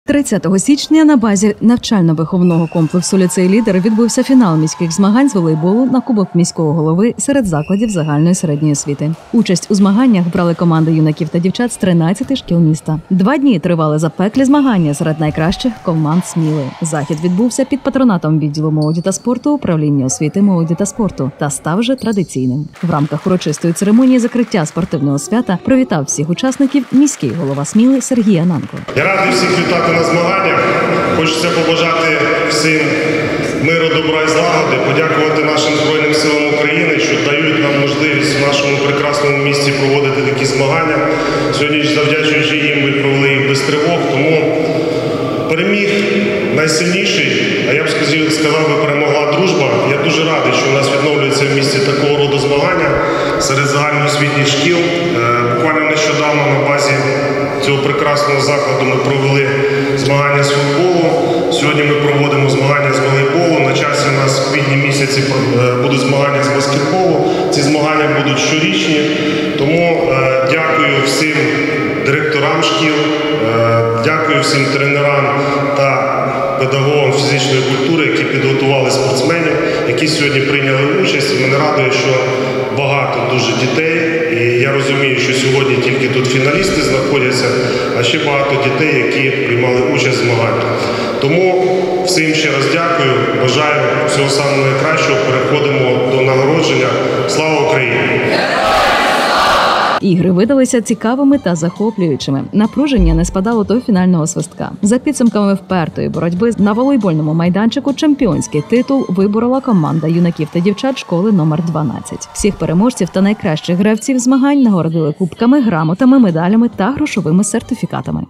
30 січня на базі навчально-виховного комплексу «Ліцей Лідер» відбувся фінал міських змагань з волейболу на Кубок міського голови серед закладів загальної середньої освіти. Участь у змаганнях брали команди юнаків та дівчат з 13 шкіл міста. 2 дні тривали запеклі змагання серед найкращих команд Сміли. Захід відбувся під патронатом відділу молоді та спорту, управління освіти, молоді та спорту та став вже традиційним. В рамках урочистої церемонії закриття спортивного свята привітав всіх учасників міський голова Сміли Сергій Ананко. Я радий всіх вітати на змаганнях. Хочеться побажати всім миру, добра і злагоди, подякувати нашим Збройним силам України, що дають нам можливість в нашому прекрасному місті проводити такі змагання. Сьогодні, завдячуючи їм, ми провели їх без тривог, тому переміг найсильніший, а я б сказав би, перемогла дружба. Я дуже радий, що у нас відновлюється в місті такого роду змагання серед загальноосвітніх шкіл. Буквально нещодавно на базі цього прекрасного закладу ми провели змагання з футболу. Сьогодні ми проводимо змагання з волейболу. На часі у нас в квітні місяці будуть змагання з баскетболу. Ці змагання будуть щорічні. Тому дякую всім директорам шкіл, дякую всім тренерам та педагогам фізичної культури, які підготували спортсменів, які сьогодні прийняли участь. І мене радує, що багато дуже дітей. І я розумію, що сьогодні тільки тут фіналісти знаходяться, а ще багато дітей, які приймали участь в змаганнях. Тому всім ще раз дякую, бажаю всього самого найкращого, переходимо до нагородження. Слава Україні! Ігри видалися цікавими та захоплюючими. Напруження не спадало до фінального свистка. За підсумками впертої боротьби на волейбольному майданчику чемпіонський титул виборола команда юнаків та дівчат школи номер 12. Всіх переможців та найкращих гравців змагань нагородили кубками, грамотами, медалями та грошовими сертифікатами.